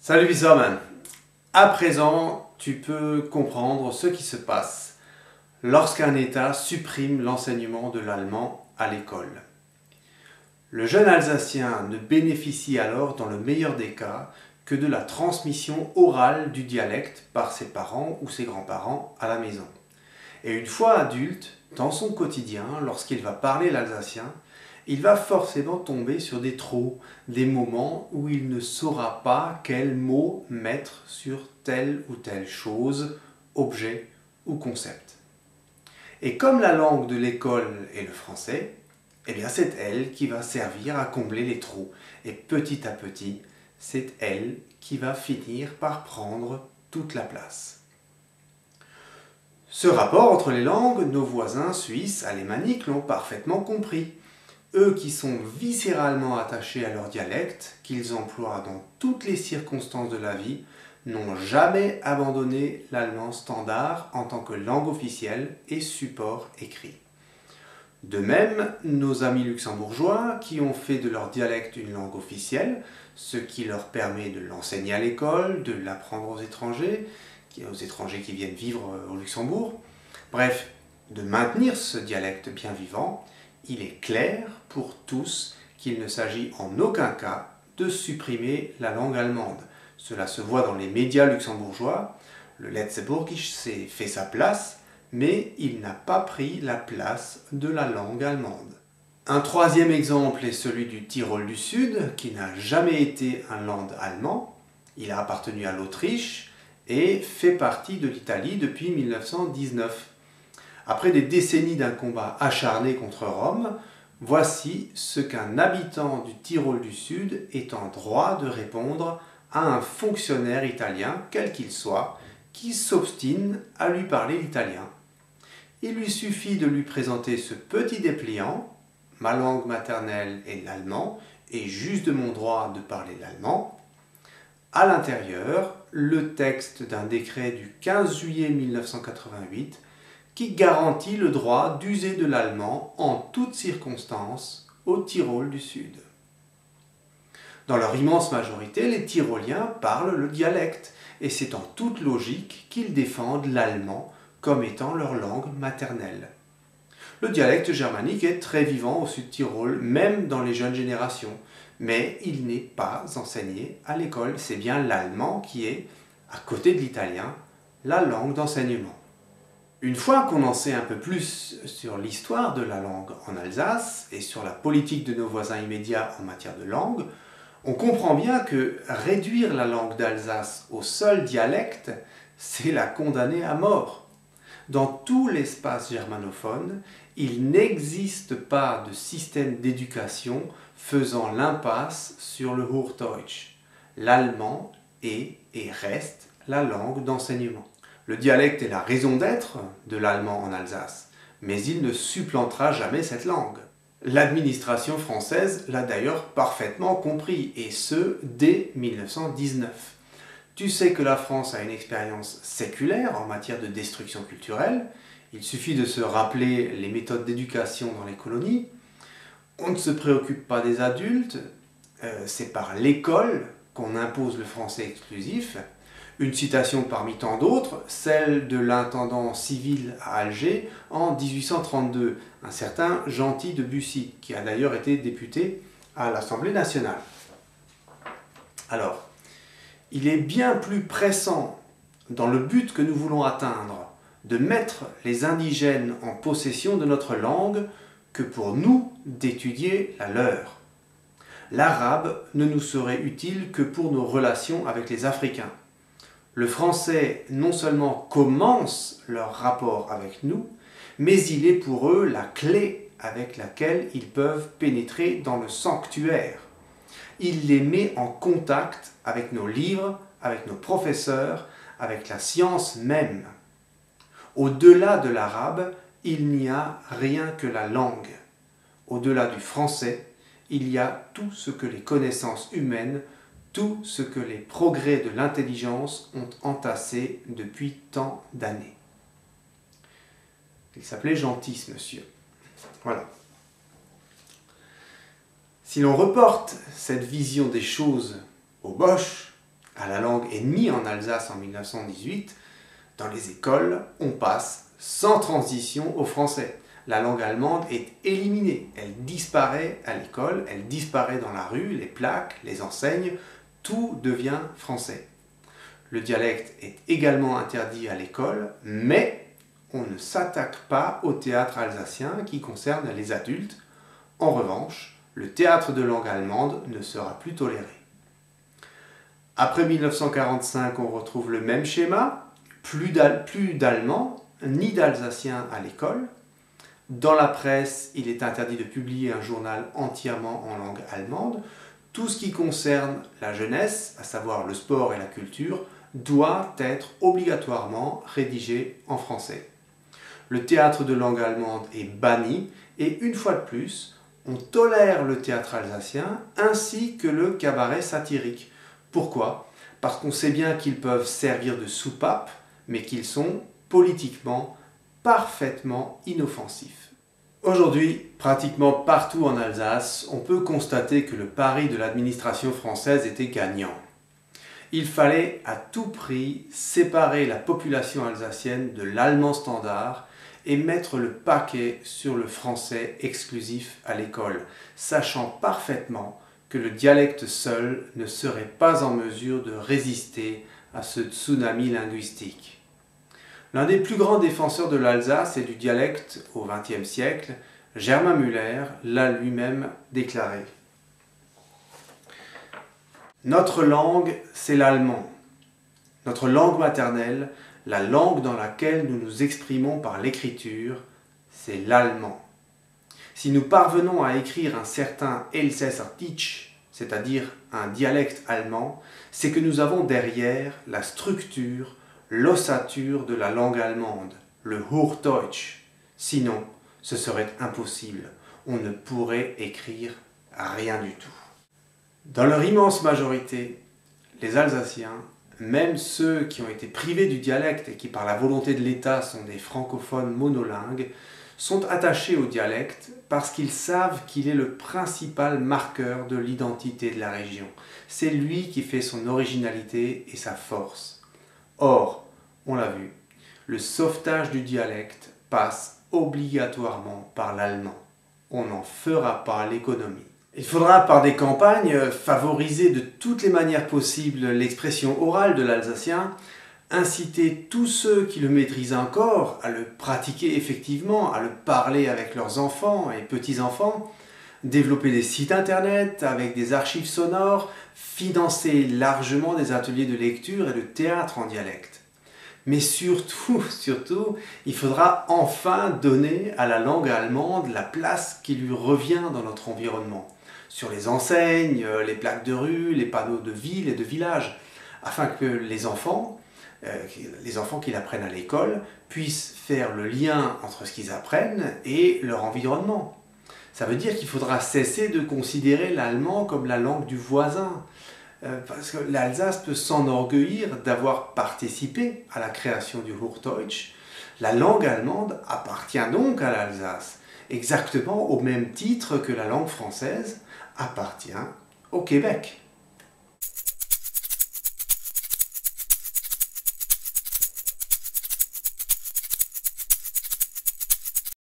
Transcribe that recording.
Salut Wisserman. À présent, tu peux comprendre ce qui se passe lorsqu'un État supprime l'enseignement de l'allemand à l'école. Le jeune Alsacien ne bénéficie alors, dans le meilleur des cas, que de la transmission orale du dialecte par ses parents ou ses grands-parents à la maison. Et une fois adulte, dans son quotidien, lorsqu'il va parler l'alsacien, il va forcément tomber sur des trous, des moments où il ne saura pas quel mot mettre sur telle ou telle chose, objet ou concept. Et comme la langue de l'école est le français, eh bien c'est elle qui va servir à combler les trous. Et petit à petit, c'est elle qui va finir par prendre toute la place. Ce rapport entre les langues, nos voisins suisses alémaniques l'ont parfaitement compris. Eux qui sont viscéralement attachés à leur dialecte, qu'ils emploient dans toutes les circonstances de la vie, n'ont jamais abandonné l'allemand standard en tant que langue officielle et support écrit. De même, nos amis luxembourgeois, qui ont fait de leur dialecte une langue officielle, ce qui leur permet de l'enseigner à l'école, de l'apprendre aux étrangers qui viennent vivre au Luxembourg, bref, de maintenir ce dialecte bien vivant, il est clair pour tous qu'il ne s'agit en aucun cas de supprimer la langue allemande. Cela se voit dans les médias luxembourgeois. Le Letzeburgisch s'est fait sa place, mais il n'a pas pris la place de la langue allemande. Un troisième exemple est celui du Tyrol du Sud, qui n'a jamais été un land allemand. Il a appartenu à l'Autriche et fait partie de l'Italie depuis 1919. Après des décennies d'un combat acharné contre Rome, voici ce qu'un habitant du Tyrol du Sud est en droit de répondre à un fonctionnaire italien, quel qu'il soit, qui s'obstine à lui parler l'italien. Il lui suffit de lui présenter ce petit dépliant, ma langue maternelle est l'allemand, et juste de mon droit de parler l'allemand. À l'intérieur, le texte d'un décret du 15 juillet 1988 qui garantit le droit d'user de l'allemand en toutes circonstances au Tyrol du Sud. Dans leur immense majorité, les Tyroliens parlent le dialecte, et c'est en toute logique qu'ils défendent l'allemand comme étant leur langue maternelle. Le dialecte germanique est très vivant au Sud-Tyrol, même dans les jeunes générations, mais il n'est pas enseigné à l'école. C'est bien l'allemand qui est, à côté de l'italien, la langue d'enseignement. Une fois qu'on en sait un peu plus sur l'histoire de la langue en Alsace et sur la politique de nos voisins immédiats en matière de langue, on comprend bien que réduire la langue d'Alsace au seul dialecte, c'est la condamner à mort. Dans tout l'espace germanophone, il n'existe pas de système d'éducation faisant l'impasse sur le Hochdeutsch. L'allemand est et reste la langue d'enseignement. Le dialecte est la raison d'être de l'allemand en Alsace, mais il ne supplantera jamais cette langue. L'administration française l'a d'ailleurs parfaitement compris, et ce, dès 1919. Tu sais que la France a une expérience séculaire en matière de destruction culturelle. Il suffit de se rappeler les méthodes d'éducation dans les colonies. On ne se préoccupe pas des adultes, c'est par l'école qu'on impose le français exclusif. Une citation parmi tant d'autres, celle de l'intendant civil à Alger en 1832, un certain Gentil de Bussy, qui a d'ailleurs été député à l'Assemblée nationale. Alors, il est bien plus pressant, dans le but que nous voulons atteindre, de mettre les indigènes en possession de notre langue que pour nous d'étudier la leur. L'arabe ne nous serait utile que pour nos relations avec les Africains. Le français non seulement commence leur rapport avec nous, mais il est pour eux la clé avec laquelle ils peuvent pénétrer dans le sanctuaire. Il les met en contact avec nos livres, avec nos professeurs, avec la science même. Au-delà de l'arabe, il n'y a rien que la langue. Au-delà du français, il y a tout ce que les connaissances humaines, tout ce que les progrès de l'intelligence ont entassé depuis tant d'années. Il s'appelait Gentil, ce monsieur. Voilà. Si l'on reporte cette vision des choses au Bosch, à la langue ennemie en Alsace en 1918, dans les écoles, on passe sans transition au français. La langue allemande est éliminée, elle disparaît à l'école, elle disparaît dans la rue, les plaques, les enseignes, tout devient français. Le dialecte est également interdit à l'école, mais on ne s'attaque pas au théâtre alsacien qui concerne les adultes. En revanche, le théâtre de langue allemande ne sera plus toléré. Après 1945, on retrouve le même schéma, plus d'allemand ni d'alsacien à l'école. Dans la presse, il est interdit de publier un journal entièrement en langue allemande. Tout ce qui concerne la jeunesse, à savoir le sport et la culture, doit être obligatoirement rédigé en français. Le théâtre de langue allemande est banni et une fois de plus, on tolère le théâtre alsacien ainsi que le cabaret satirique. Pourquoi ? Parce qu'on sait bien qu'ils peuvent servir de soupape, mais qu'ils sont politiquement parfaitement inoffensifs. Aujourd'hui, pratiquement partout en Alsace, on peut constater que le pari de l'administration française était gagnant. Il fallait à tout prix séparer la population alsacienne de l'allemand standard et mettre le paquet sur le français exclusif à l'école, sachant parfaitement que le dialecte seul ne serait pas en mesure de résister à ce tsunami linguistique. L'un des plus grands défenseurs de l'Alsace et du dialecte au XXe siècle, Germain Müller, l'a lui-même déclaré. Notre langue, c'est l'allemand. Notre langue maternelle, la langue dans laquelle nous nous exprimons par l'écriture, c'est l'allemand. Si nous parvenons à écrire un certain Elsässerdeutsch, c'est-à-dire un dialecte allemand, c'est que nous avons derrière la structure, l'ossature de la langue allemande, le Hochdeutsch. Sinon, ce serait impossible. On ne pourrait écrire rien du tout. Dans leur immense majorité, les Alsaciens, même ceux qui ont été privés du dialecte et qui par la volonté de l'État sont des francophones monolingues, sont attachés au dialecte parce qu'ils savent qu'il est le principal marqueur de l'identité de la région. C'est lui qui fait son originalité et sa force. Or, on l'a vu, le sauvetage du dialecte passe obligatoirement par l'allemand. On n'en fera pas l'économie. Il faudra, par des campagnes, favoriser de toutes les manières possibles l'expression orale de l'alsacien, inciter tous ceux qui le maîtrisent encore à le pratiquer effectivement, à le parler avec leurs enfants et petits-enfants, développer des sites internet avec des archives sonores, financer largement des ateliers de lecture et de théâtre en dialecte. Mais surtout, il faudra enfin donner à la langue allemande la place qui lui revient dans notre environnement, sur les enseignes, les plaques de rue, les panneaux de ville et de village, afin que les enfants qui l'apprennent à l'école puissent faire le lien entre ce qu'ils apprennent et leur environnement. Ça veut dire qu'il faudra cesser de considérer l'allemand comme la langue du voisin, parce que l'Alsace peut s'enorgueillir d'avoir participé à la création du Hochdeutsch. La langue allemande appartient donc à l'Alsace, exactement au même titre que la langue française appartient au Québec.